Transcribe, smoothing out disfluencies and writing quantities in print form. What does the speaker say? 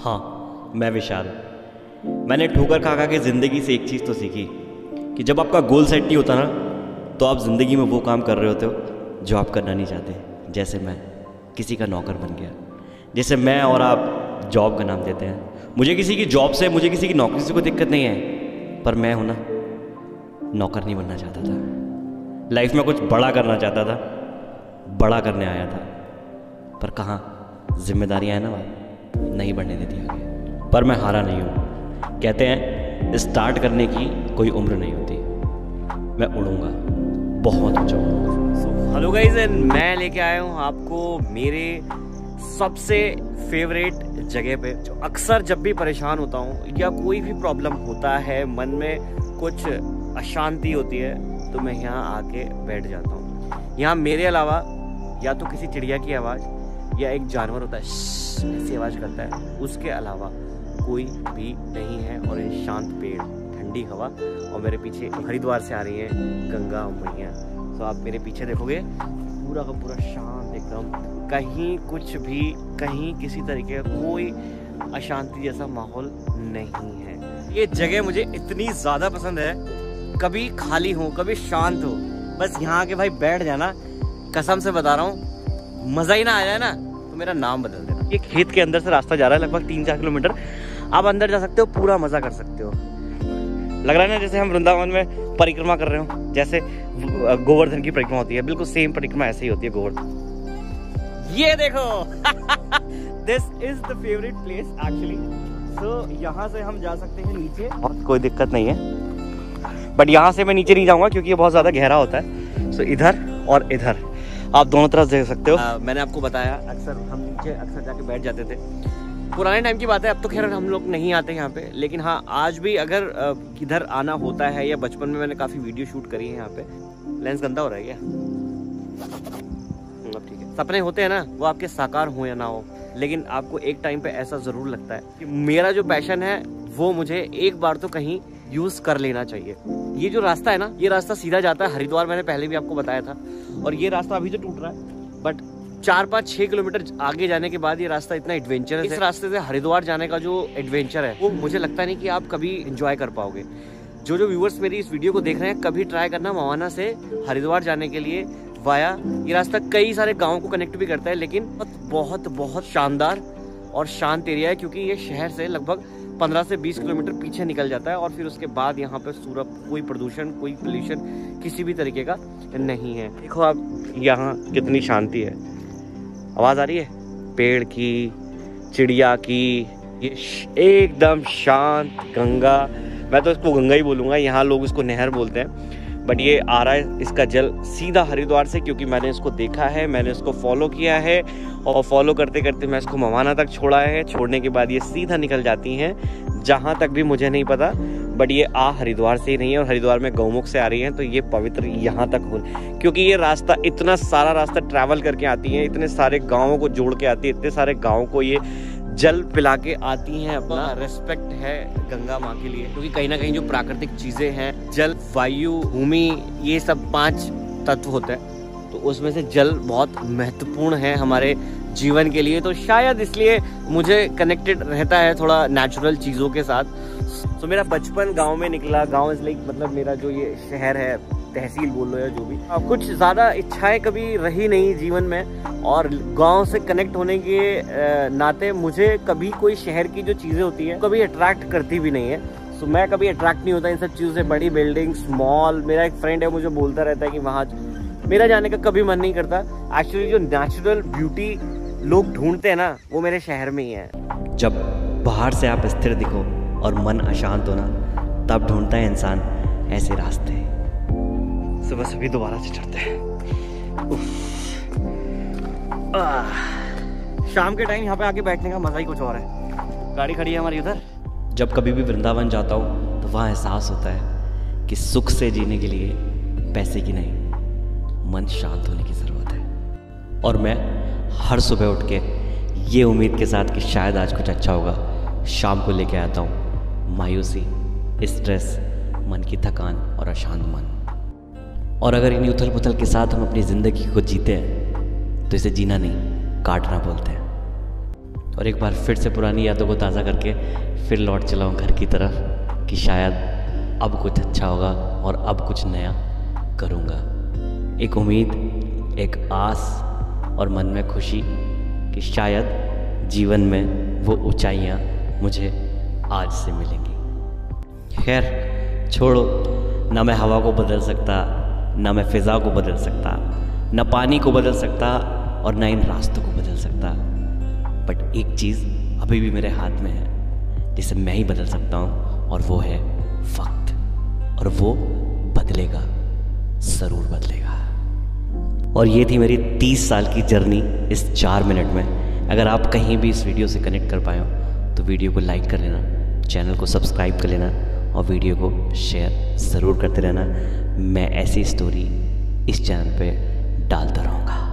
हाँ, मैं विशाल। मैंने ठोकर खा खा के ज़िंदगी से एक चीज़ तो सीखी कि जब आपका गोल सेट नहीं होता ना, तो आप ज़िंदगी में वो काम कर रहे होते हो जो आप करना नहीं चाहते। जैसे मैं किसी का नौकर बन गया, जैसे मैं और आप जॉब का नाम देते हैं। मुझे किसी की जॉब से, मुझे किसी की नौकरी से कोई दिक्कत नहीं है, पर मैं हूँ ना, नौकर नहीं बनना चाहता था। लाइफ में कुछ बड़ा करना चाहता था, बड़ा करने आया था, पर कहाँ जिम्मेदारियाँ हैं ना, नहीं बढ़ने देती आगे। पर मैं हारा नहीं हूँ। कहते हैं स्टार्ट करने की कोई उम्र नहीं होती। मैं उड़ूंगा, बहुत ऊंचा उड़ूंगा। हेलो गाइस, एंड मैं लेके आया हूँ आपको मेरे सबसे फेवरेट जगह पे। जो अक्सर जब भी परेशान होता हूँ या कोई भी प्रॉब्लम होता है, मन में कुछ अशांति होती है, तो मैं यहाँ आके बैठ जाता हूँ। यहाँ मेरे अलावा या तो किसी चिड़िया की आवाज़ या एक जानवर होता है ऐसी आवाज़ करता है, उसके अलावा कोई भी नहीं है। और ये शांत पेड़, ठंडी हवा, और मेरे पीछे हरिद्वार से आ रही है गंगा मैया। तो आप मेरे पीछे देखोगे, पूरा का पूरा शांत एकदम, कहीं कुछ भी, कहीं किसी तरीके का कोई अशांति जैसा माहौल नहीं है। ये जगह मुझे इतनी ज़्यादा पसंद है। कभी खाली हो, कभी शांत हो, बस यहाँ आके भाई बैठ जाना। कसम से बता रहा हूँ, मज़ा ही ना आ जाए ना तो मेरा नाम बदल देना। ये खेत के अंदर से रास्ता जा रहा है, लगभग 3-4 किलोमीटर। आप अंदर जा सकते हो, पूरा मज़ा कर सकते हो। लग रहा है ना जैसे हम वृंदावन में परिक्रमा कर रहे हो, जैसे गोवर्धन की परिक्रमा होती है, बिल्कुल सेम परिक्रमा ऐसे ही होती है गोवर्धन। ये देखो this is the favourite place actually. So यहाँ से हम जा सकते हैं नीचे, बहुत कोई दिक्कत नहीं है। बट यहाँ से मैं नीचे नहीं जाऊँगा क्योंकि ये बहुत ज़्यादा गहरा होता है। सो इधर और इधर आप दोनों तरफ देख सकते हो। मैंने आपको बताया, अक्सर हम नीचे अक्सर जाके बैठ जाते थे। पुराने टाइम की बात है, अब तो खैर हम लोग नहीं आते यहाँ पे, लेकिन हाँ आज भी अगर किधर आना होता है, या बचपन में मैंने काफ़ी वीडियो शूट करी है यहाँ पे। लेंस गंदा हो रहा है क्या? अब ठीक है। सपने होते हैं ना, वो आपके साकार हो या ना हो, लेकिन आपको एक टाइम पे ऐसा ज़रूर लगता है कि मेरा जो पैशन है वो मुझे एक बार तो कहीं यूज़ कर लेना चाहिए। ये जो रास्ता है ना, ये रास्ता सीधा जाता है हरिद्वार, मैंने पहले भी आपको बताया था। और ये रास्ता अभी तो टूट रहा है, बट 4-5-6 किलोमीटर आगे जाने के बाद ये रास्ता इतना एडवेंचरस है। इस रास्ते से हरिद्वार जाने का जो एडवेंचर है, वो मुझे लगता नहीं कि आप कभी एंजॉय कर पाओगे। जो व्यूवर्स मेरी इस वीडियो को देख रहे हैं, कभी ट्राई करना मवाना से हरिद्वार जाने के लिए वाया। ये रास्ता कई सारे गाँव को कनेक्ट भी करता है, लेकिन बहुत बहुत शानदार और शांत एरिया है, क्योंकि ये शहर से लगभग 15 से 20 किलोमीटर पीछे निकल जाता है। और फिर उसके बाद यहाँ पे कोई प्रदूषण, कोई पोल्यूशन किसी भी तरीके का नहीं है। देखो आप यहाँ कितनी शांति है। आवाज़ आ रही है पेड़ की, चिड़िया की, ये एकदम शांत गंगा। मैं तो इसको गंगा ही बोलूँगा, यहाँ लोग इसको नहर बोलते हैं, बट ये आ रहा है इसका जल सीधा हरिद्वार से, क्योंकि मैंने इसको देखा है, मैंने इसको फॉलो किया है, और फॉलो करते करते मैं इसको मवाना तक छोड़ा है। छोड़ने के बाद ये सीधा निकल जाती हैं जहाँ तक भी मुझे नहीं पता, बट ये हरिद्वार से ही नहीं है, और हरिद्वार में गौमुख से आ रही हैं, तो ये पवित्र यहाँ तक हो, क्योंकि ये रास्ता, इतना सारा रास्ता ट्रैवल करके आती हैं, इतने सारे गाँवों को जोड़ के आती है, इतने सारे गाँव को ये जल पिला के आती हैं। अपना रिस्पेक्ट है गंगा माँ के लिए, क्योंकि कहीं ना कहीं जो प्राकृतिक चीजें हैं, जल, वायु, भूमि, ये सब 5 तत्व होते हैं, तो उसमें से जल बहुत महत्वपूर्ण है हमारे जीवन के लिए। तो शायद इसलिए मुझे कनेक्टेड रहता है थोड़ा नेचुरल चीज़ों के साथ। तो मेरा बचपन गांव में निकला। गांव इसलिए मतलब मेरा जो ये शहर है, तहसील बोल लो या जो भी, कुछ ज़्यादा इच्छाएं कभी रही नहीं जीवन में, और गांव से कनेक्ट होने के नाते मुझे कभी कोई शहर की जो चीज़ें होती हैं कभी अट्रैक्ट करती भी नहीं है। सो मैं कभी अट्रैक्ट नहीं होता इन सब चीज़ों से, बड़ी बिल्डिंग्स, मॉल। मेरा एक फ्रेंड है, मुझे बोलता रहता है कि वहाँ, मेरा जाने का कभी मन नहीं करता। एक्चुअली जो नेचुरल ब्यूटी लोग ढूंढते हैं ना, वो मेरे शहर में ही है। जब बाहर से आप स्थिर दिखो और मन अशांत हो ना, तब ढूंढता है इंसान ऐसे रास्ते। सुबह सभी दोबारा से चढ़ते हैं। शाम के टाइम यहाँ पे आके बैठने का मजा ही कुछ और है। गाड़ी खड़ी है हमारी उधर। जब कभी भी वृंदावन जाता हूँ तो वहाँ एहसास होता है कि सुख से जीने के लिए पैसे की नहीं, मन शांत होने की ज़रूरत है। और मैं हर सुबह उठ के ये उम्मीद के साथ कि शायद आज कुछ अच्छा होगा, शाम को लेके आता हूँ मायूसी, स्ट्रेस, मन की थकान और अशांत मन। और अगर इन उथल पुथल के साथ हम अपनी ज़िंदगी को जीते हैं, तो इसे जीना नहीं, काटना बोलते हैं। और एक बार फिर से पुरानी यादों को ताज़ा करके फिर लौट चला हूँ घर की तरफ कि शायद अब कुछ अच्छा होगा और अब कुछ नया करूँगा। एक उम्मीद, एक आस और मन में खुशी कि शायद जीवन में वो ऊंचाइयाँ मुझे आज से मिलेंगी। खैर छोड़ो, ना मैं हवा को बदल सकता, ना मैं फ़िज़ा को बदल सकता, ना पानी को बदल सकता और ना इन रास्तों को बदल सकता। बट एक चीज़ अभी भी मेरे हाथ में है जिसे मैं ही बदल सकता हूँ, और वो है वक्त। और वो बदलेगा, ज़रूर बदलेगा। और ये थी मेरी 30 साल की जर्नी इस 4 मिनट में। अगर आप कहीं भी इस वीडियो से कनेक्ट कर पाए हो तो वीडियो को लाइक कर लेना, चैनल को सब्सक्राइब कर लेना और वीडियो को शेयर ज़रूर करते रहना। मैं ऐसी स्टोरी इस चैनल पे डालता रहूँगा।